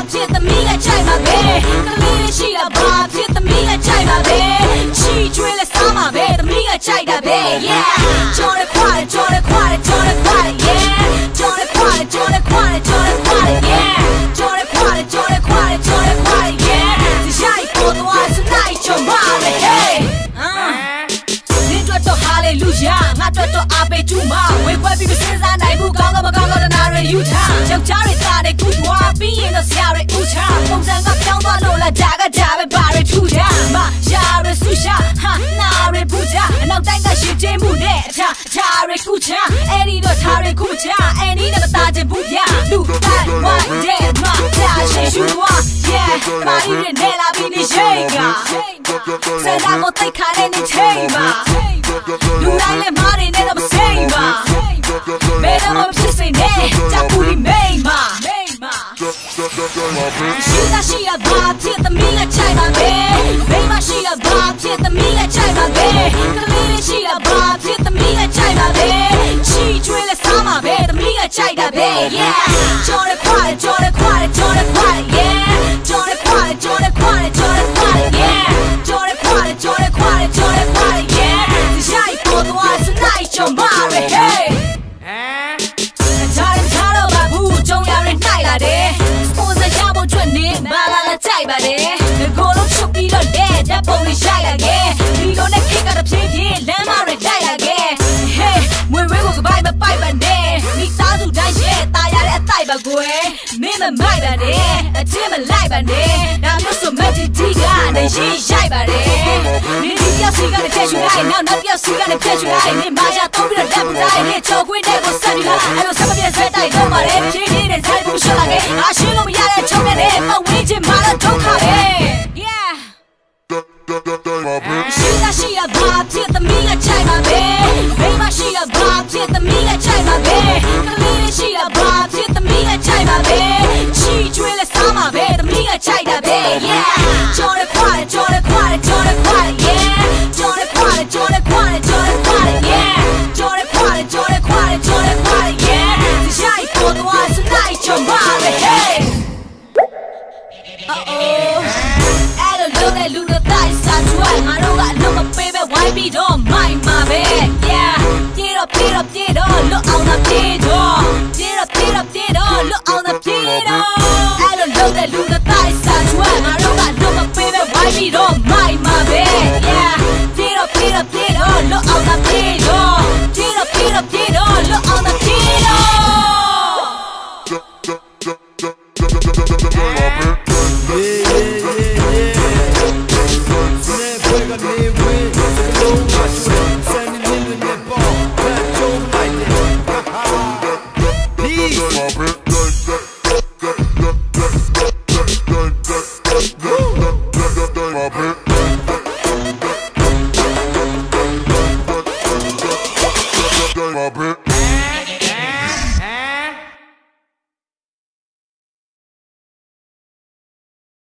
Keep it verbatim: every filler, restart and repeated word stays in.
ဖြစ်သမီးကကြိုက်ပါပဲကလေးရှိတာဘာဖြစ်သမီးကကြိုက်ပါပဲချီကျွေးလဲစားမှာပဲသမီးကကြိုက်တာပဲ yeah ကြော်ရခွာတယ်ကြော်ရခွာတယ်ကြော်ရခွာတယ် yeah ကြော်ရခွာတယ်ကြော်ရခွာတယ်ကြော်ရခွာတယ် yeah ကြော်ရခွာတယ်ကြော်ရခွာတယ်ကြော်ရခွာတယ် yeah ဒီရိုက်ပေါ်သွားစလိုက်ချော်ပါလေ hey ဒီတော့တော့ hallelujah ငါတော့တော့အပေတူမဝေခွဲပြီးမစင်စားနိုင်ဘူးကောင်းကမကောင်းကတနာရယူထားယောက်ျားတွေသားတွေကူွားပြီးရင်တော့ဆရာတွေဦးချပုံစံကပြောင်းသွားလို့လားဒါကဒါပဲဘာတွေထူတာမရာရဆူရှာဟာနာရပူချအနောက်တိုင်းကရှင်းချင်းမှုနဲ့အချာအချာရကူချအဲ့ဒီတော့ထားရကူချအဲ့ဒီတော့မသားချင်ဘူးဗျလူတိုင်းဝိုင်းတဲ့မှာတာရှိရှူဝါ yeah မာရီနဲ့လာပြီးနေရှိန်ကစံတာကိုတိတ်ခါတဲ့နေချိန်မှာလူတိုင်းလည်းမာရီနဲ့တော့မစိမ့်ပါဘယ်တော့မှဖြစ်စိမ့်နဲ့ကြောက်ဘူးဒီမိမ့်ပါရှိတာရှိတာဘာဖြစ်သမီးကချိုက်ပါပဲမိမရှိတာဘာဖြစ်သမီးကချိုက်ပါပဲကလေးရှိတာဘာဖြစ်သမီးကချိုက်ပါပဲချီကျွေးလဲစားမှာပဲသမီးကချိုက်တာပဲ yeah ကြော်ရခွာတယ်ကြော်ရခွာတယ်ကြော်ရခွာတယ် yeah ကြော်ရခွာတယ်ကြော်ရခွာတယ်ကြော်ရခွာတယ် yeah ကြော်ရခွာတယ်ကြော်ရခွာတယ်ကြော်ရခွာတယ် yeah ဒီရိုက်ပေါ်သွားစလိုက်ချော်ပါလေ hey ကြားရင်ကြားတော့ပါဘူးကြုံရရင်နိုင်လာတယ်စပွန်ဆာရဖို့အတွက်နေဘာလာလာကြိုက်ပါတယ်ကိုလုံးချုပ်ပြီးတော့တဲ့ဓာတ်ပုံလေးရိုက်လာခဲ့ဒီလိုနဲ့ခိတ်ကတော့ဖြည်းဖြည်းလမ်းမတွေတိုက်လာခဲ့ hey မွေဝဲကိုကပိုက်မပိုက်ပါနဲ့မိသားစုတိုင်းရဲ့ตายရတဲ့အတိုက်ပါကွယ်မင်းမမိုက်ပါနဲ့အချင်းမလိုက်ပါနဲ့ဒါမျိုးဆိုမက်တီတီကနေရေးရိုက်ပါတယ်နေဒီပြောက်စီကနေဖြည့်ယူလိုက်နောက်နောက်ပြောက်စီကနေဖြည့်ယူလိုက်နေမာယာတော့ပြီးတော့လက်ပူတိုင်းနေချော်ခွေးတဲ့ကိုဆက်ပြီးလာအဲ့လိုဆက်မပြတ်ဆက်တိုက်တော့ပါတယ်ဖြည်းဖြည်းနဲ့ဆိုင်ဖို့ရှော့လာခဲ့အရှင်းလို့မရတဲ့ချုံနဲ့ပတ်ဝန်းကျင်မှာတော့ဒုက္ခပဲ yeah ရှိတာရှိတာဘာဖြစ်သမီးကချိုက်ပါပဲမိမရှိတာဘာဖြစ်သမီးကချိုက်ပါပဲကလေးရှိတာဘာဖြစ်သမီးကချိုက်ပါပဲချီကျွေးလဲစားမှာပဲသမီးကချိုက်တာပဲ yeah ကြော်ရခွာတယ်ကြော်ရခွာတယ်ကြော်ရခွာတယ် yeah ကြော်ရခွာတယ်ကြော်ရခွာတယ်ကြော်ရခွာတယ် yeah ကြော်ရခွာတယ်ကြော်ရခွာတယ်ကြော်ရခွာတယ် yeah ဒီရိုက်ပေါ်သွားစလိုက်ချော်ပါလေ hey uh-oh အဲ့လိုလုပ်တဲ့လူတို့တိုင်းစားကျွဲငါတို့ကအလုံးမပေးပဲဝိုင်းပြီးတော့မိုက်မှာပဲ yeah ပြေတော့ပြေတော့ပြေတော့လွတ်အောင်သာပြေတော့ပြေတော့ပြေတော့ပြေတော့လွတ်အောင်သာပြေတော့အဲ့လိုလုပ်တဲ့လူတို့တိုင်းစားကျွဲငါတို့ကအလုံးမပေးပဲဝိုင်းပြီးတော့မိုက်မှာပဲ yeah ပြေတော့ပြေတော့ပြေတော့လွတ်အောင်သာပြေတော့ပြေတော့ပြေတော့ပြေတော့လွတ်အောင်သာပြေတော့